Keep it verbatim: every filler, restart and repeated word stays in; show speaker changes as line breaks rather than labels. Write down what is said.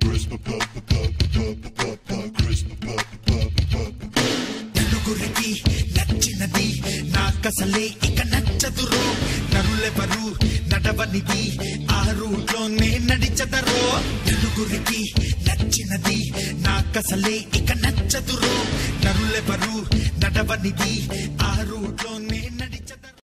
నలుగురికి నచ్చినది నాకసలే ఇక నచ్చదురో నరులెవరు నడవనిది ఆ రూట్లోనే నడిచదరో నలుగురికి నచ్చినది నాకసలే ఇక నచ్చదురో నరులెవరు నడవనిది ఆ రూట్లోనే నడిచదరో